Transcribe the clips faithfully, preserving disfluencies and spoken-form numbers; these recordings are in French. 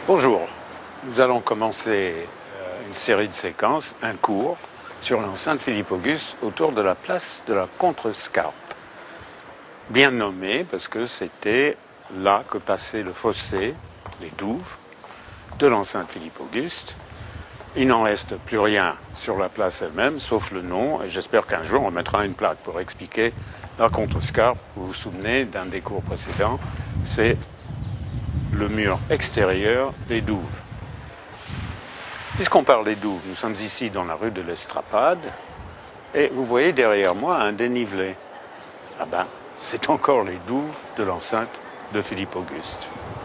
Bonjour, nous allons commencer euh, une série de séquences, un cours sur l'enceinte Philippe-Auguste autour de la place de la Contrescarpe. Bien nommé parce que c'était là que passait le fossé, les douves, de l'enceinte Philippe-Auguste. Il n'en reste plus rien sur la place elle-même, sauf le nom, et j'espère qu'un jour on mettra une plaque pour expliquer la Contrescarpe. Vous vous souvenez d'un des cours précédents, c'est le mur extérieur des douves. Puisqu'on parle des douves, nous sommes ici dans la rue de l'Estrapade, et vous voyez derrière moi un dénivelé. Ah ben, c'est encore les douves de l'enceinte de Philippe-Auguste.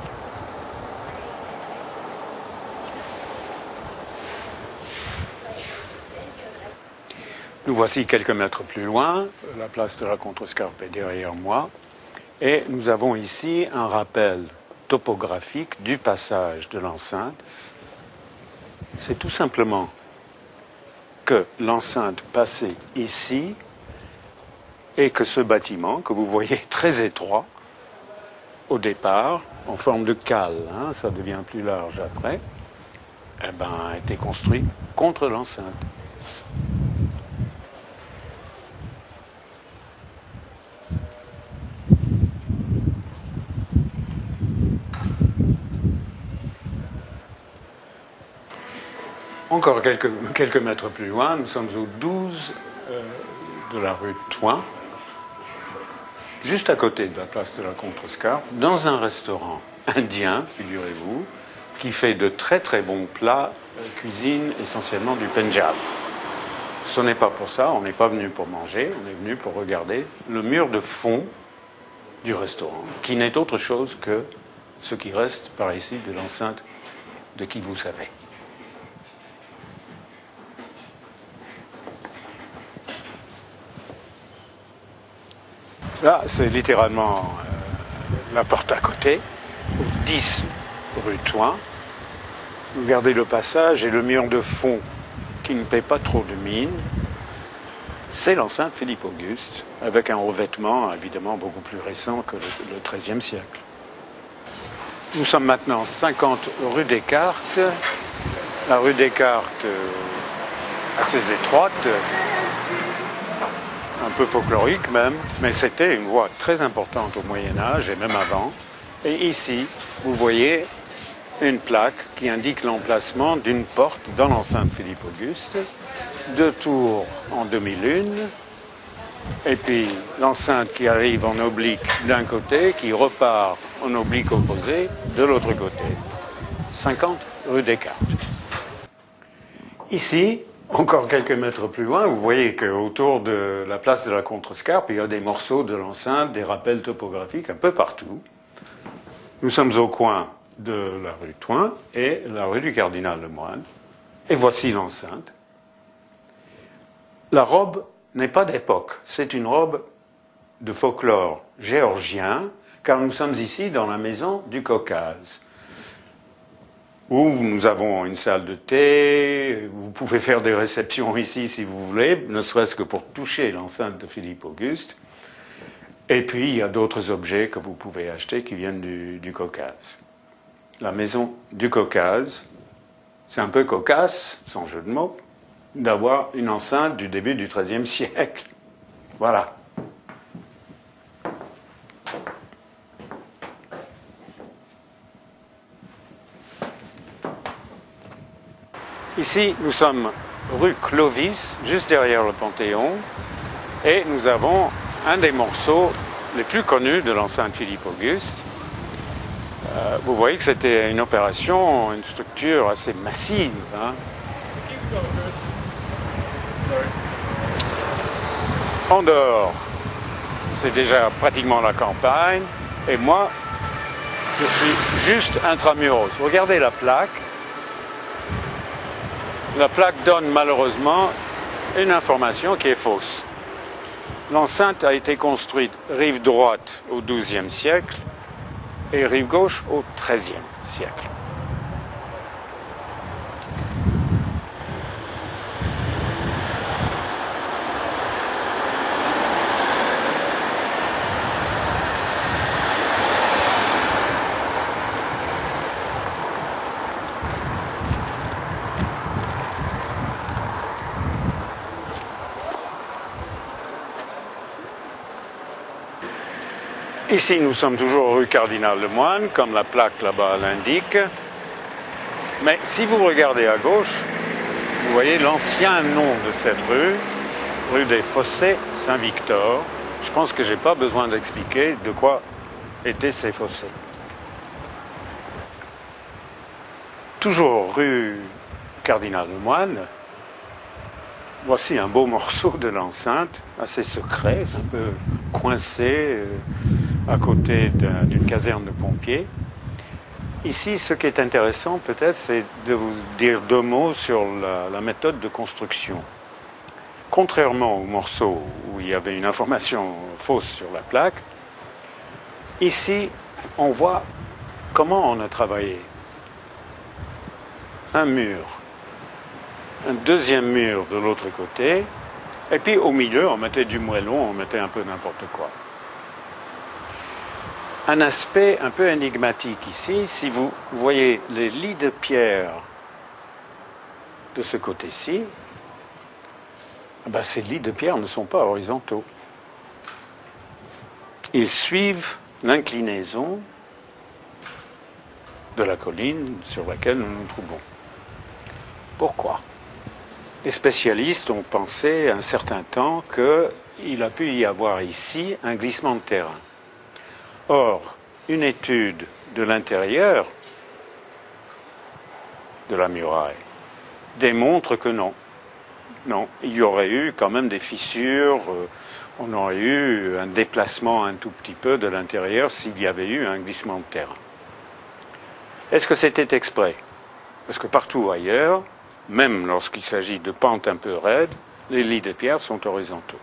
Nous voici quelques mètres plus loin, la place de la Contrescarpe est derrière moi, et nous avons ici un rappel topographique du passage de l'enceinte. C'est tout simplement que l'enceinte passait ici et que ce bâtiment, que vous voyez très étroit au départ, en forme de cale, hein, ça devient plus large après, eh ben, a été construit contre l'enceinte. Encore quelques, quelques mètres plus loin, nous sommes au douze euh, de la rue de Thouin, juste à côté de la place de la Contrescarpe, dans un restaurant indien, figurez-vous, qui fait de très très bons plats, euh, cuisine essentiellement du Pendjab. Ce n'est pas pour ça, on n'est pas venu pour manger, on est venu pour regarder le mur de fond du restaurant, qui n'est autre chose que ce qui reste par ici de l'enceinte de qui vous savez. Là, c'est littéralement euh, la porte à côté, au dix rue Thouin. Vous regardez le passage et le mur de fond qui ne paie pas trop de mine. C'est l'enceinte Philippe-Auguste, avec un revêtement évidemment beaucoup plus récent que le, le treizième siècle. Nous sommes maintenant cinquante rue Descartes. La rue Descartes, euh, assez étroite, un peu folklorique même, mais c'était une voie très importante au Moyen-Âge et même avant. Et ici, vous voyez une plaque qui indique l'emplacement d'une porte dans l'enceinte Philippe-Auguste, deux tours en demi-lune, et puis l'enceinte qui arrive en oblique d'un côté, qui repart en oblique opposé de l'autre côté. cinquante rue Descartes. Ici, encore quelques mètres plus loin, vous voyez qu'autour de la place de la Contrescarpe, il y a des morceaux de l'enceinte, des rappels topographiques un peu partout. Nous sommes au coin de la rue Thouin et la rue du Cardinal Lemoine. Et voici l'enceinte. La robe n'est pas d'époque, c'est une robe de folklore géorgien, car nous sommes ici dans la maison du Caucase, où nous avons une salle de thé, vous pouvez faire des réceptions ici si vous voulez, ne serait-ce que pour toucher l'enceinte de Philippe-Auguste. Et puis, il y a d'autres objets que vous pouvez acheter qui viennent du, du Caucase. La maison du Caucase, c'est un peu cocasse, sans jeu de mots, d'avoir une enceinte du début du treizième siècle. Voilà. Ici, nous sommes rue Clovis, juste derrière le Panthéon, et nous avons un des morceaux les plus connus de l'enceinte Philippe-Auguste. Euh, vous voyez que c'était une opération, une structure assez massive. Hein. En dehors, c'est déjà pratiquement la campagne, et moi, je suis juste intramuros. Regardez la plaque. La plaque donne malheureusement une information qui est fausse. L'enceinte a été construite rive droite au douzième siècle et rive gauche au treizième siècle. Ici, nous sommes toujours rue Cardinal Lemoine, comme la plaque là-bas l'indique. Mais si vous regardez à gauche, vous voyez l'ancien nom de cette rue, rue des Fossés Saint-Victor. Je pense que je n'ai pas besoin d'expliquer de quoi étaient ces fossés. Toujours rue Cardinal Lemoine, voici un beau morceau de l'enceinte, assez secret, un peu coincé à côté d'une caserne de pompiers. Ici, ce qui est intéressant peut-être, c'est de vous dire deux mots sur la, la méthode de construction. Contrairement au morceau où il y avait une information fausse sur la plaque, ici, on voit comment on a travaillé. Un mur, un deuxième mur de l'autre côté, et puis au milieu, on mettait du moellon, on mettait un peu n'importe quoi. Un aspect un peu énigmatique ici, si vous voyez les lits de pierre de ce côté-ci, ben ces lits de pierre ne sont pas horizontaux. Ils suivent l'inclinaison de la colline sur laquelle nous nous trouvons. Pourquoi? Les spécialistes ont pensé un certain temps qu'il a pu y avoir ici un glissement de terrain. Or, une étude de l'intérieur de la muraille démontre que non. Non, il y aurait eu quand même des fissures, euh, on aurait eu un déplacement un tout petit peu de l'intérieur s'il y avait eu un glissement de terrain. Est-ce que c'était exprès? Parce que partout ailleurs, même lorsqu'il s'agit de pentes un peu raides, les lits de pierre sont horizontaux.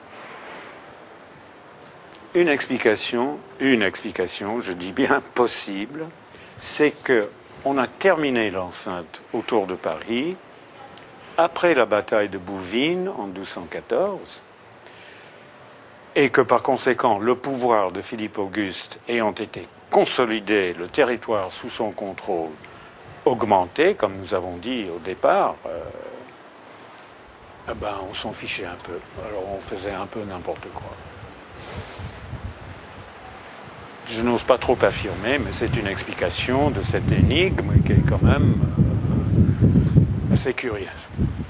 Une explication, une explication, je dis bien possible, c'est qu'on a terminé l'enceinte autour de Paris après la bataille de Bouvines en douze cent quatorze, et que par conséquent le pouvoir de Philippe Auguste ayant été consolidé, le territoire sous son contrôle augmenté, comme nous avons dit au départ, euh, eh ben on s'en fichait un peu. Alors on faisait un peu n'importe quoi. Je n'ose pas trop affirmer, mais c'est une explication de cette énigme qui est quand même euh, assez curieuse.